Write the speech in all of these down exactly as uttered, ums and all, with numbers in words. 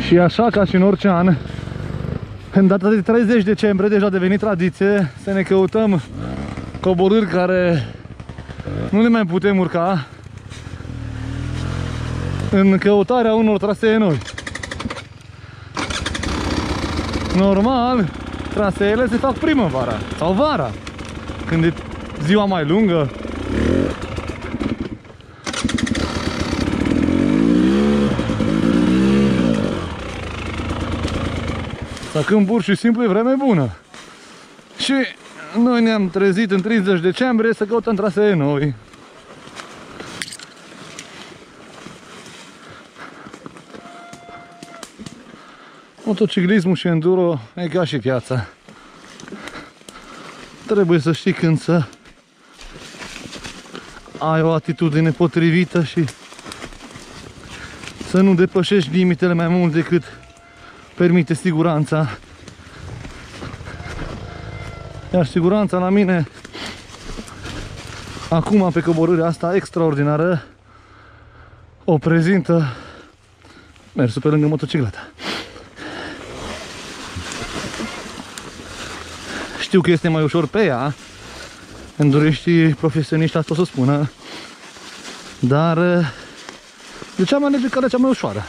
Și așa ca și în orice an, în data de treizeci decembrie deja a devenit tradiție să ne căutăm coborâri care nu le mai putem urca în căutarea unor trasee noi. Normal, traseele se fac primăvara sau vara, când e ziua mai lungă. Sau când pur și simplu e vreme bună. Și noi ne-am trezit în treizeci decembrie să căutăm trasee noi. Motociclismul și enduro e ca și viața. Trebuie să știi când să ai o atitudine potrivită și să nu depășești limitele mai mult decât permite siguranța. Iar siguranța la mine acum pe coborârea asta extraordinară o prezintă mersul pe lângă motocicletă. Știu că este mai ușor pe ea, enduriștii profesioniști asta o să spună, dar de ce am alege calea cea mai ușoară?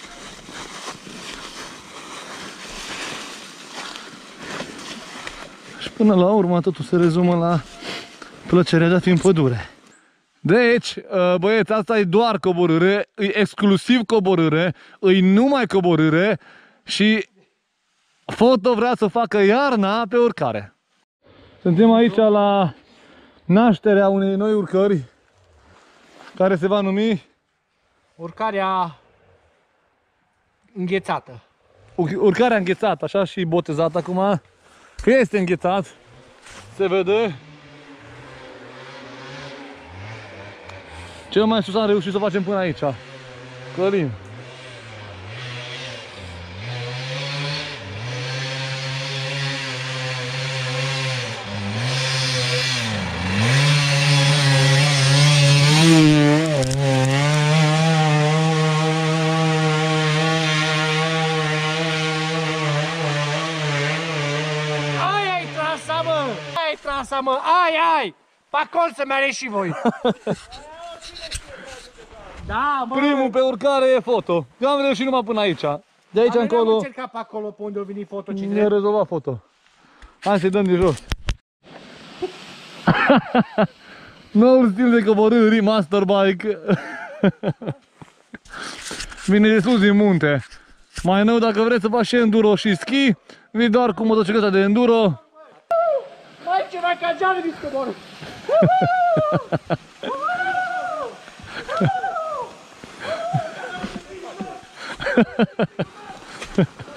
Și până la urmă totul se rezumă la plăcerea de a fi în pădure. Deci, băieți, asta e doar coborâre, e exclusiv coborâre, e numai coborâre și Foto vrea să facă iarna pe urcare. Suntem aici la nașterea unei noi urcări care se va numi urcarea înghețată. Urcarea înghețată, așa și botezată acum. Că este înghețat, se vede. Cel mai sus am reușit să o facem până aici. Călin. Trasa, mă, ai, ai! Pe acolo să mi și voi! Da, mă! Primul pe urcare e Foto. Eu am reușit numai până aici. De aici Am încolo... Am încercat pe acolo, pe unde a venit Foto, cine? Ne-a rezolvat Foto. Hai să-i dăm de jos. Noul stil de coborâri, master bike. Vine de sus din munte. Mai nou, dacă vreți să faci și enduro și schi, vii doar cu motocicleta de enduro. Mai ceva ca geană din coborâ. Ha ha ha.